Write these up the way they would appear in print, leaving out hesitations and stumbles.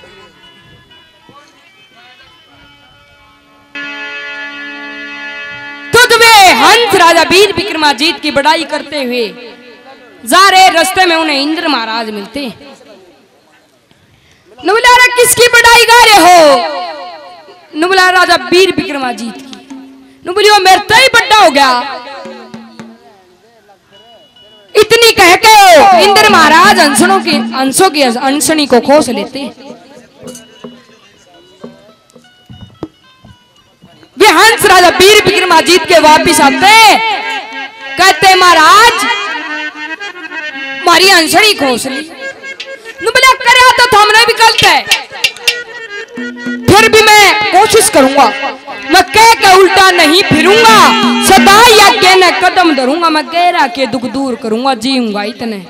हंस राजा वीर विक्रमाजीत की बड़ाई करते हुए जा रहे रास्ते में उन्हें इंद्र महाराज मिलते। नुबुला किसकी बड़ाई गा रहे हो? नुबुला राजा वीर विक्रमाजीत की। नुबुलियो मेरे तो ही बड़ा हो गया। इतनी कह के इंद्र महाराज अंशों की अंशनी को खोस लेते। वे हंस राजा वीर विक्रमाजीत के वापिस आते, कहते महाराज हमारी अंशनी खोस ली। नुबला करे तो हमने भी गलत है, फिर भी मैं कोशिश करूंगा। मैं कह के उल्टा नहीं फिरूंगा, सदा यज्ञ ने कदम धरूंगा। मैं गहरा के दुख दूर करूंगा, जीऊंगा इतने।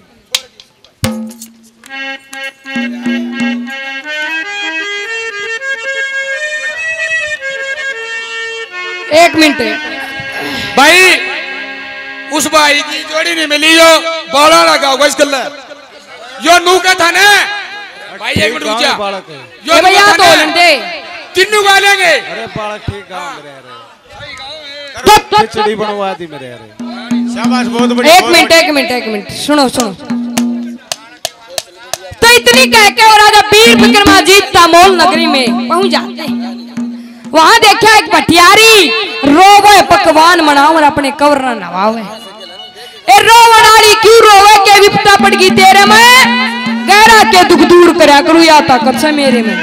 एक मिनट भाई, उस भाई की जोड़ी नहीं मिली जो बौला लगा होगा इस गल्ला। यो नू का था ना भाई, एक मिनट रुक जा। यो भैया तो लंडे किन्नू गा लेंगे। अरे बालक ठीक गाँव मेरे यार, खिचड़ी बनवा दी मेरे यार। शाबाश, बहुत बड़ी। एक मिनट सुनो। तो इतनी कह के और राजा वीर विक्रमाजीत तामोल नगरी में पहुंच जाते। वहां देखा एक भटियारी रोवे पकवान मनाओ और अपने कवर न नवावे। ए रोवनाली क्यों रोवे के विपता पड़ गई तेरे में, गहरा के दुख दूर करया करू या ताकत से मेरे में।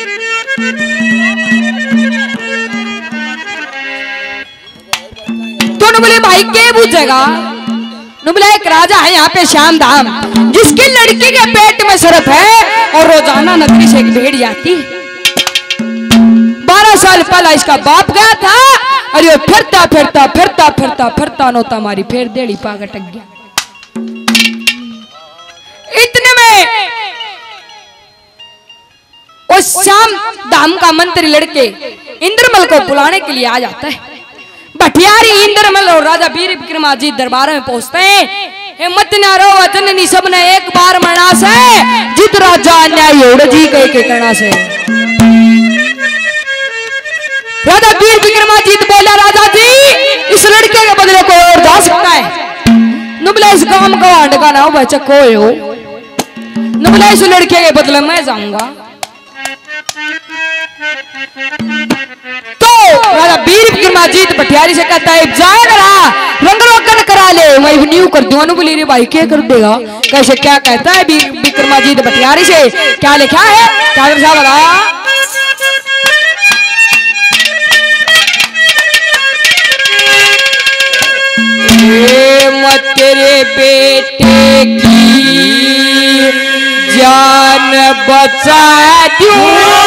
तो नुबले भाई के बुझेगा? नुबला एक राजा है यहाँ पे श्याम धाम, जिसकी लड़की के पेट में सरफ है और रोजाना नगरी से एक भेड़ आती। 12 साल पहला इसका बाप गया था और ये फिरता नोता मारी फिर देड़ी पाग अटक गया। इतने में उस श्याम धाम का मंत्री लड़के इंद्रमल को बुलाने के लिए आ जाता है। भटियारी इंद्रमल और राजा वीर विक्रमाजीत दरबार में पहुंचते हैं। हिम्मत न रो वचन सबने एक बार मना से, जित राजा न्याय जी के करना से। राजा वीर विक्रमाजीत बोला, राजा जी इस लड़के के बदले कोई और जा सकता है। नुबला इस गांव का आंड का नाम बचको हो, नुबला इस लड़के के बदले मैं जाऊंगा। तो राजा वीर विक्रमाजीत भटियारी से कहता है, जाएगा रंगरोगन करा ले, मैं न्यू कर दूंगा। नुबली रे भाई क्या कर देगा? कैसे क्या कहता है वीर विक्रमाजीत भटियारी से? क्या लिखा है? क्या बता? मत तेरे बेटे की जान बचा दूं,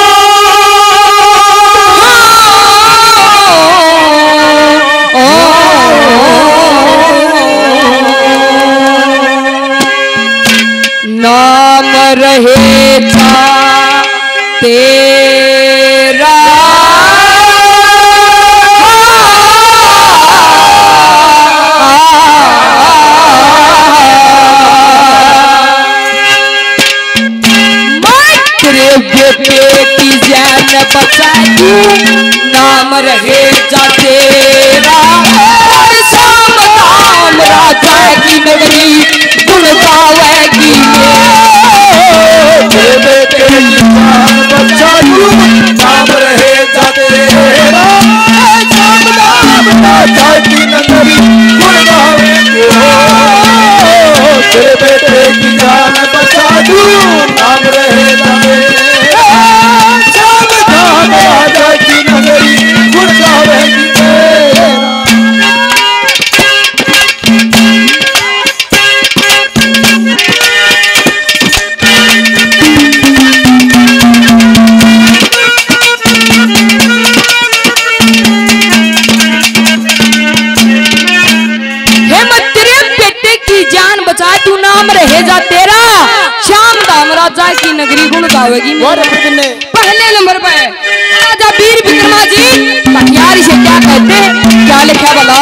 नाम रहेगा तेरा बचा दूं, नाम रहे जा तेरा। श्याम धाम राजा की नगरी गुण गावेगी, बेटे की जान बचा दूं, नाम रहे जा तेरा। श्याम धाम राजा की नगरी गुण गावेगी, बेटे की जान बचा दूं, नाम रहे जा तेरा। राजा की नगरी गुण गावेगी तेरा। नाम रहे जा तेरा। श्याम धाम राजा की नगरी गुण गावेगी। पहले नंबर पे राजा वीर विक्रमाजीत भटियारी से क्या कहते हैं, क्या लिखा बोला?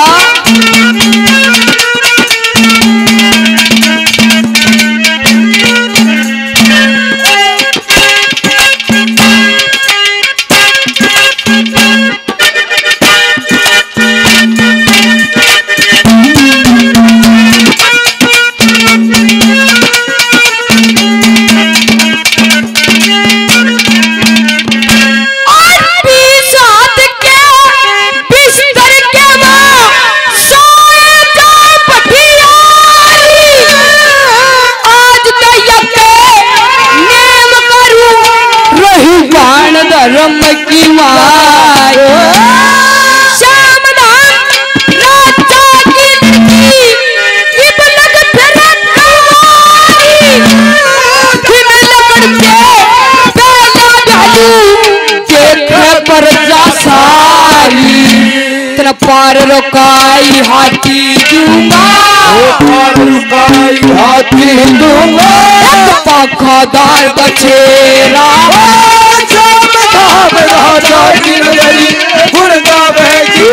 देखे पर जा सारी तेरा पार रोकाई हाथी दूंगा पार रुकाई हाथी दूंगा पाखादार बछेरा राजा की नगरी गुण गावेगी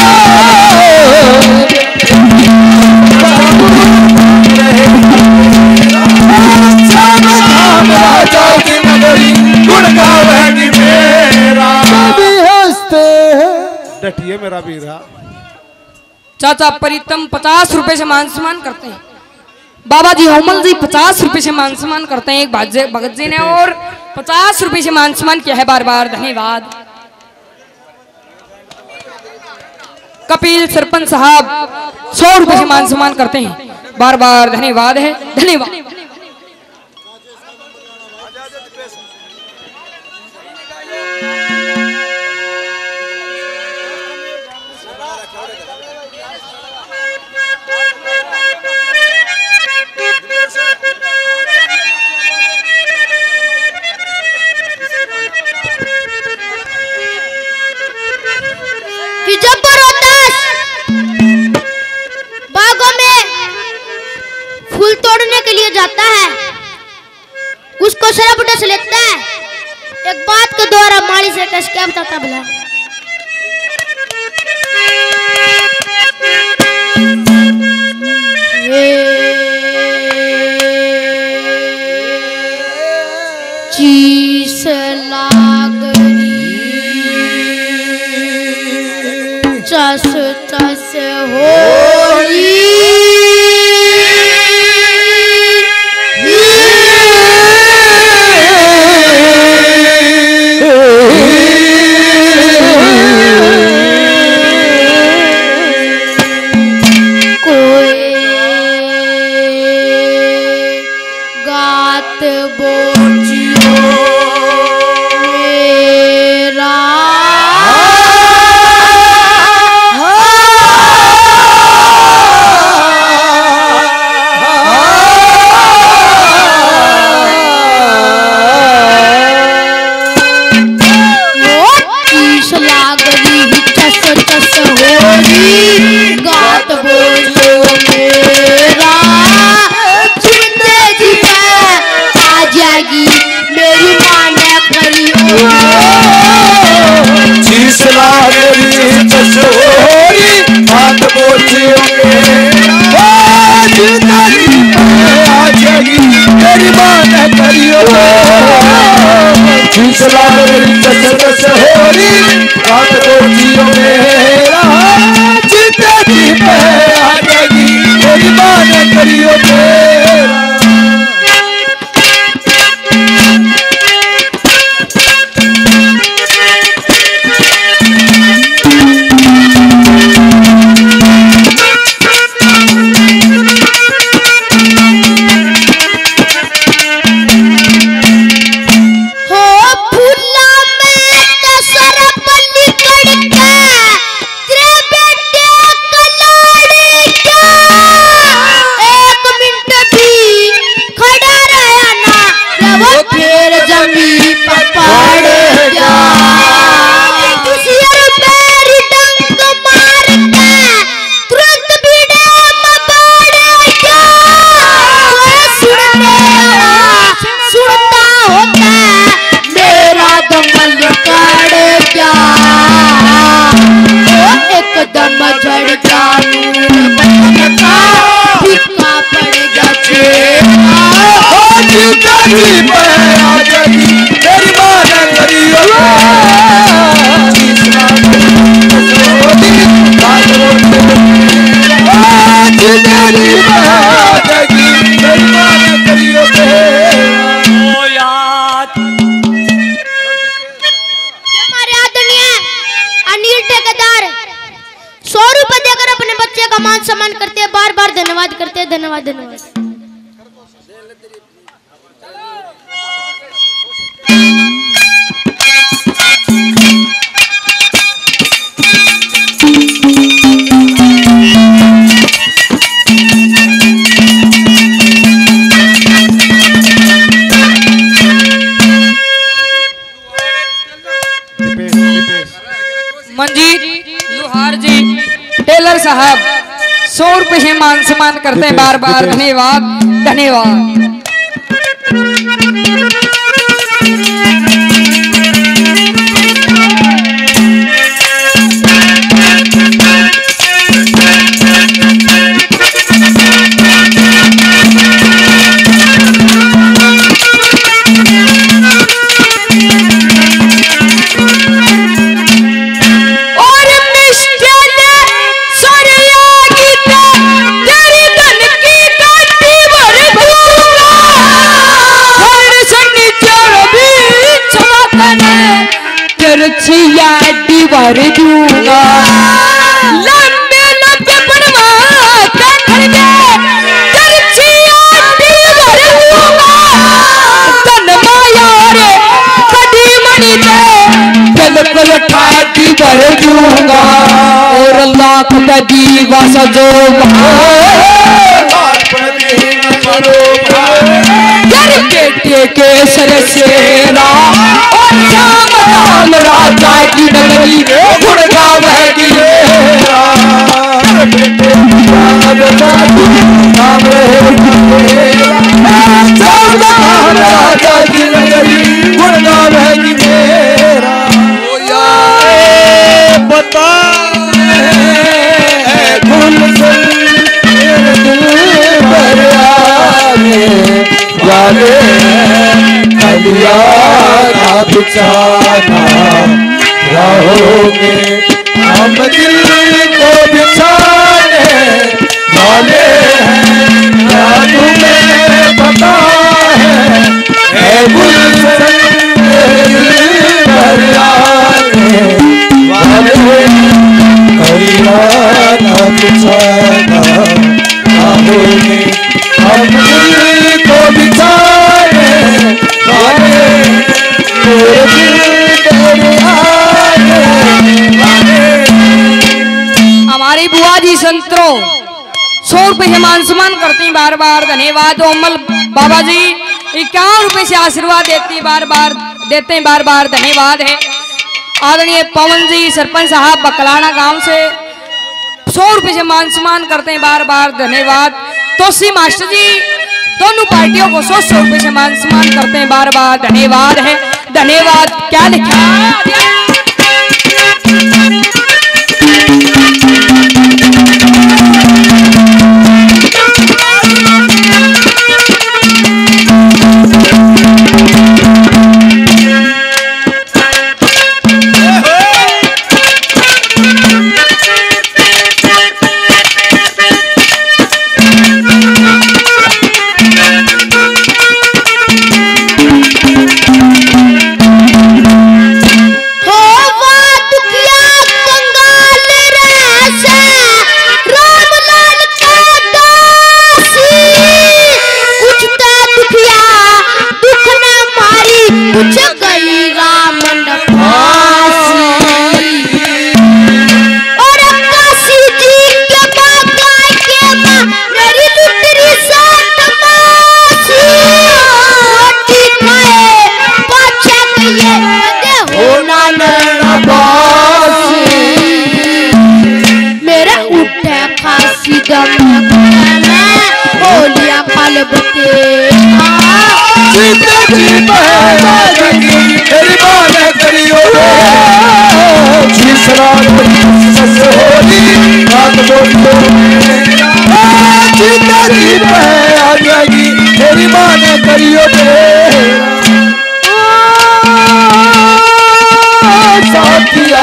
राजा की नगरी गुण गावेगी मेरा भी हंसते हैं डटिए मेरा वीरा। चाचा प्रीतम 50 रुपए से मान सम्मान करते हैं। बाबा जी होमल जी 50 रुपए से मान सम्मान करते हैं। एक भगत जी ने और 50 रुपए से मान सम्मान किया है। बार बार धन्यवाद। कपिल सरपंच साहब 100 रुपए से मान सम्मान करते हैं। बार बार धन्यवाद है। धन्यवाद। बागों में फूल तोड़ने के लिए जाता है, उसको सरबुटा से लेता है। एक बात के द्वारा माली से कस क्या बताता भला। चीस लागरी चस चस होली सम्मान करते हैं, बार बार धन्यवाद करते हैं। धन्यवाद धन्यवाद। साहब 100 रुपए से मान सम्मान करते हैं बार बार। धन्यवाद धन्यवाद। भर दूंगा लंबे लंबे बनवा के खड़गे चरचिया भर दूंगा तन माया रे कड़ी मणि दे बिल्कुल ठाटी भर दूंगा और लाख दीवा सजो बेटे के सर शेरा और श्याम राम राजा की नगरी गुड़गा बहगी राजा की नगरी गुड़गा बहगी मेरा बता कलिया ना बिछाना रहोगे हम दिल को बिछाने वाले हैं क्या तुम्हें पता है गुलशन दिल भर आने वाले कलिया ना बिछाना रहोगे हम दिल को बिछाने वाले हमारी बुआ जी संतरो 100 रुपए से मान सम्मान करती हैं बार बार। धन्यवाद। ओमल बाबा जी 51 रुपए से आशीर्वाद देते हैं बार बार। धन्यवाद है। आदरणीय पवन जी सरपंच साहब बकलाना गांव से 100 रुपए से मान सम्मान करते हैं बार बार। धन्यवाद। तोसी मास्टर जी दोनों पार्टियों को 100 रुपए से मान सम्मान करते हैं बार बार। धन्यवाद है धन्यवाद। क्या लिखा तेरी माँ ने करियो साथिया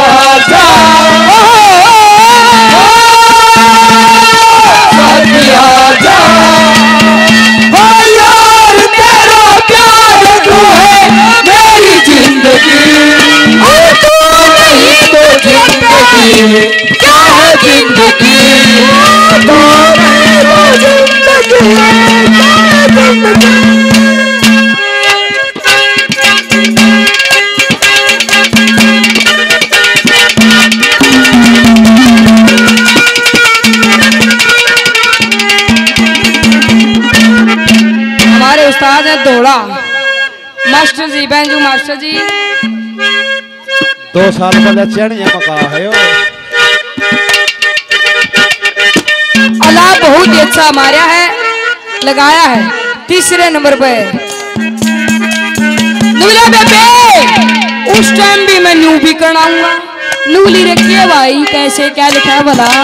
साथिया जा यार तेरा प्यार तू है मेरी जिंदगी तू नहीं तो जिंदगी क्या है जिंदगी तो नहीं तो जिंदगी हमारे उस्ताद है दौड़ा master ji banjo master ji 2 साल पहले चढ़िया मका है अला बहुत ही अच्छा मारा है, लगाया है तीसरे नंबर पे। नुला बेबे उस टाइम भी मैं न्यू भी कराऊंगा। नूली रखिए भाई, कैसे क्या लिखा है भला।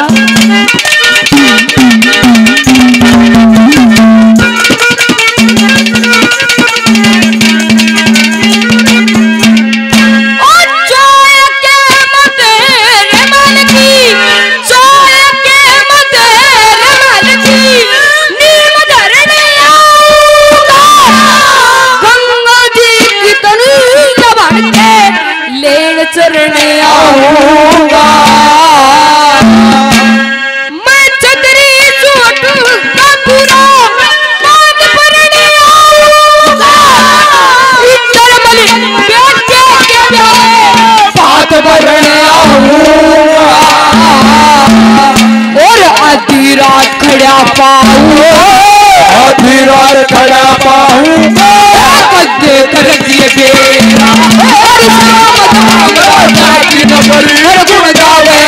चरण आऊंगा मैं छतरी चोट का पूरा बात परने आऊंगा। इधर बलि बेटे के प्यारे बात परने आऊंगा और आधी रात खड़ा पाऊंगा, आधी रात खड़ा पाऊंगा कद्दे कर दिए बेरा गुण गावे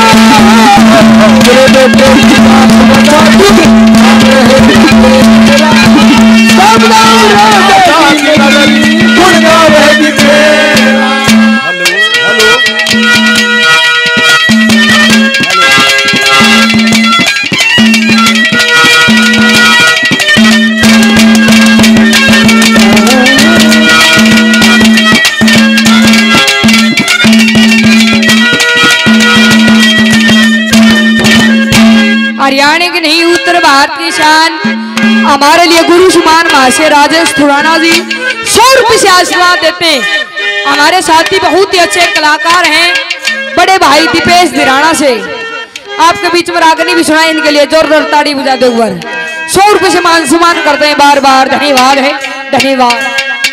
हरियाणा की नहीं उत्तर भारत की शान हमारे लिए गुरु समान महाशय राजेश खुराना जी 100 रुपये से आशीर्वाद देते हैं। हमारे साथी बहुत ही अच्छे कलाकार हैं, बड़े भाई दीपेश दिराना से आपके बीच में रागनी भी सुनाए, इनके लिए जोरदार ताड़ी बजा दो। 100 रुपये से मान सम्मान करते हैं, बार बार धन्यवाद है, धन्यवाद।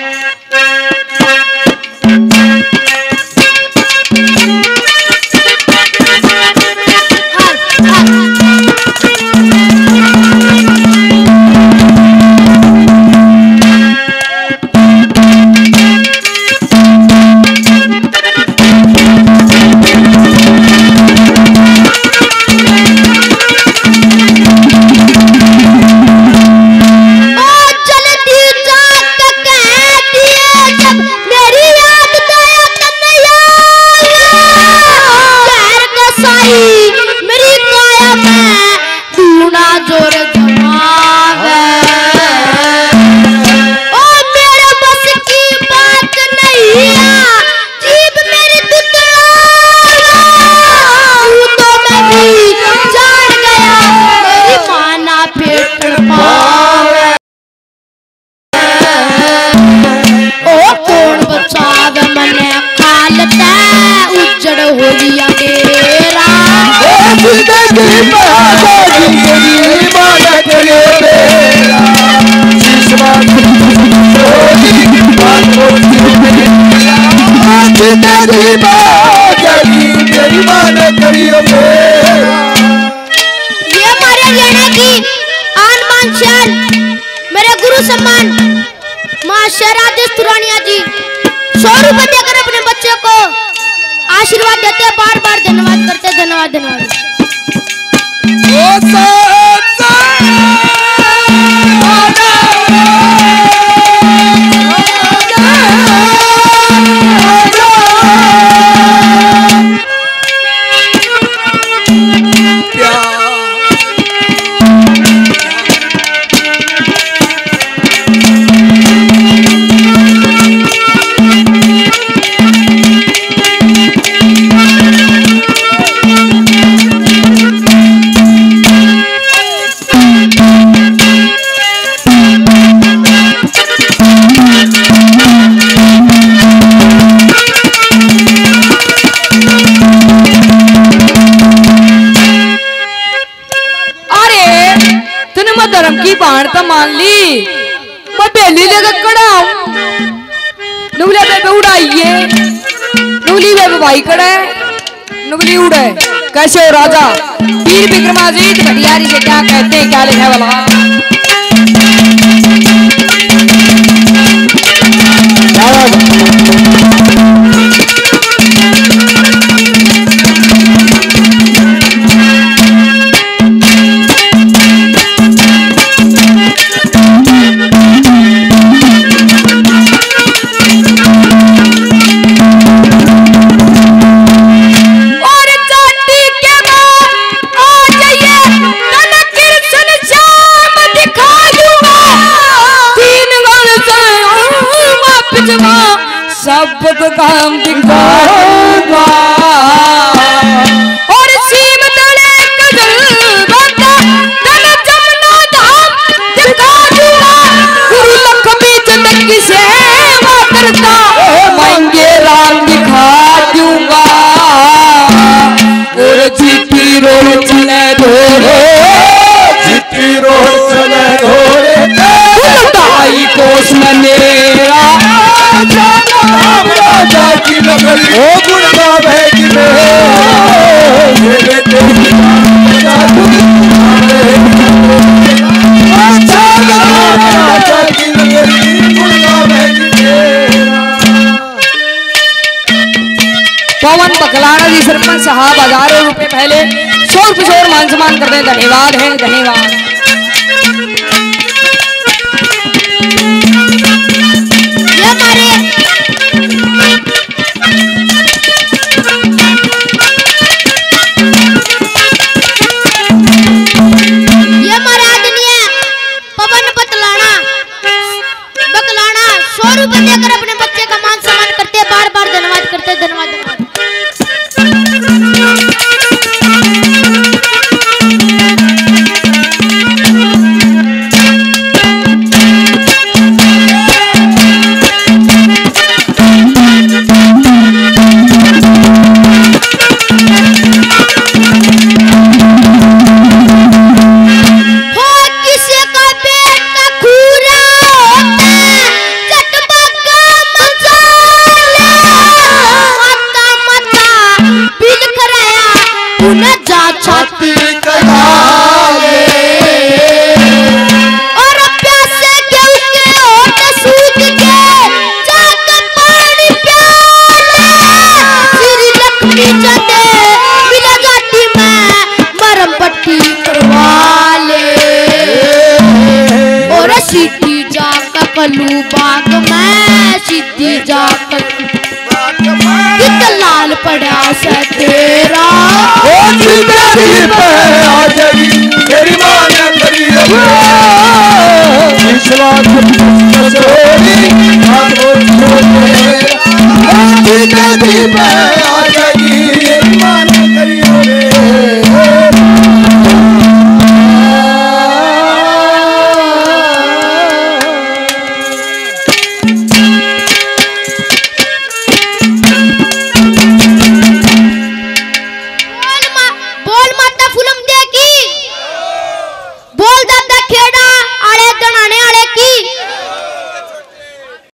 मेरे गुरु सम्मान महाशय राजेश खुराना जी 100 रुपए देकर अपने बच्चे को आशीर्वाद देते हैं, बार बार धन्यवाद करते हैं, धन्यवाद धन्यवाद। धर्म की बाण तो मान ली, मैं बेली लेकर खड़ा हूं। नुगले बेबे उड़ाइए, नुगली बेबे भाई खड़ा है, नुगली उड़े। कैसे हो राजा वीर विक्रमाजीत भटियारी से क्या कहते हैं, क्या लिखा वाला। सब काम दिखाऊंगा और सीम तले कजल बंदा तन जमुना धाम दिखा दूंगा गुरु लक्ष्मी जनक की सेवा करता मंगे राम दिखा दूंगा और जीती रोड चले धोरे जीती रोड चले धोरे ताई कोस में मेरा राजा की नगरी ओ गुणगा भेज राजा की नगरी गुणगा भेज पवन बकलाना जी सरपंच साहब हजारों रुपए पहले शोर किशोर मान सम्मान करते हैं। धन्यवाद है धन्यवाद। ये हमारे आदरणीय पवन बकलाना 100 रुपए देकर अपने बच्चे का मान सम्मान करते हैं। बार बार धन्यवाद करते हैं। धन्यवाद धन्यवाद। कलू बाग में सीधी जाकर लाल पड़ा से तेरा तेरी मां ने करी विश्वास छोड़ी